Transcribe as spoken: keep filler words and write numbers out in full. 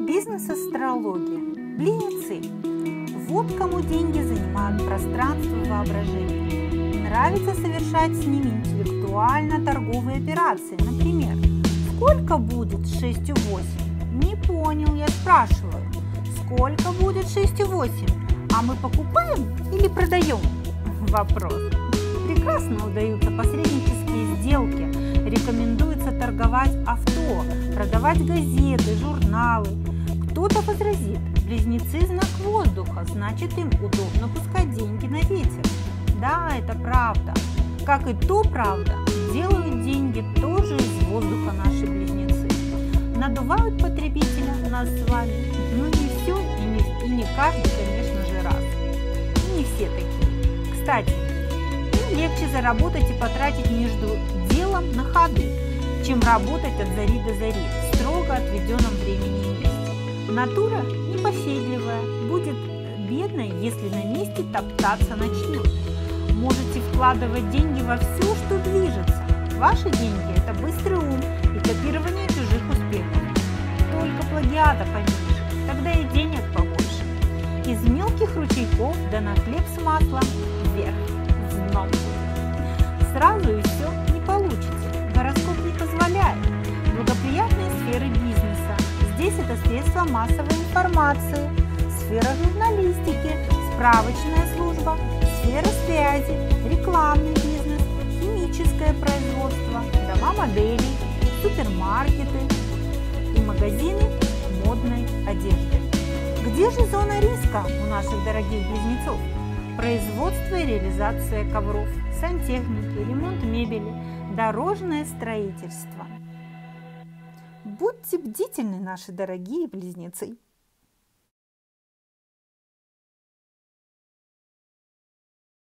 Бизнес-астрология. Близнецы. Вот кому деньги занимают пространство и воображение. Нравится совершать с ними интеллектуально-торговые операции. Например, сколько будет шесть и восемь? Не понял, я спрашиваю. Сколько будет шесть и восемь? А мы покупаем или продаем? Вопрос. Прекрасно удаются посреднические сделки. Рекомендуется торговать авто, продавать газеты, журналы. Кто-то возразит, близнецы знак воздуха, значит им удобно пускать деньги на ветер. Да, это правда. Как и то правда, делают деньги тоже из воздуха наши близнецы. Надувают потребителя нас с вами, но не все и не, и не каждый, конечно же, раз. И не все такие. Кстати, им легче заработать и потратить между делом на ходу, чем работать от зари до зари в строго отведенном времени и месте. Натура непоседливая, будет бедной, если на месте топтаться начнет. Можете вкладывать деньги во все, что движется. Ваши деньги – это быстрый ум и копирование чужих успехов. Только плагиата поменьше, тогда и денег побольше. Из мелких ручейков да на хлеб с маслом вверх, дном. Сразу и все не получится. Гороскоп не позволяет. Благоприятные сферы бизнеса. Здесь это средства массовой информации, сфера журналистики, справочная служба, сфера связи, рекламный бизнес, химическое производство, дома моделей, супермаркеты и магазины модной одежды. Где же зона риска у наших дорогих близнецов? Производство и реализация ковров, сантехники, ремонт мебели, дорожное строительство. Будьте бдительны, наши дорогие близнецы!